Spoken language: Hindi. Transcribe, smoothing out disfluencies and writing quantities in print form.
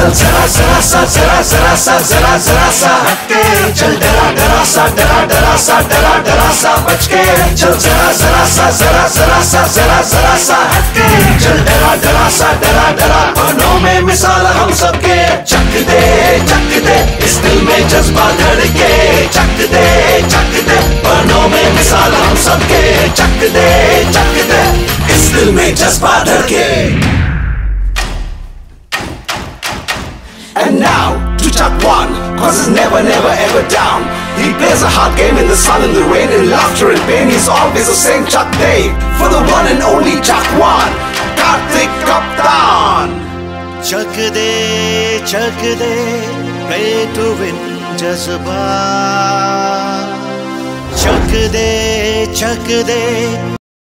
चल जरा जरा सा जरा जरा सा जरा जरा सा हटके चल डरा डरा सा डरा डरा सा डरा डरा सा बचके चल जरा जरा सा जरा जरा सा जरा जरा सा हटके चल डरा डरा सा डरा डरा बनों में मिसाल हम सबके चक दे इस दिल में जज्बा धड़के चक दे बनों में मिसाल हम सबके चक दे इस दिल में जज्बा धड़के. And now to Chuck One, cause he's never ever down. He plays a hard game in the sun and the rain, in laughter and pain. He's always the same Chuck Dave, for the one and only Chuck One, Karthik Kaptan. Chuck de, play to win जज्बा. Chuck de,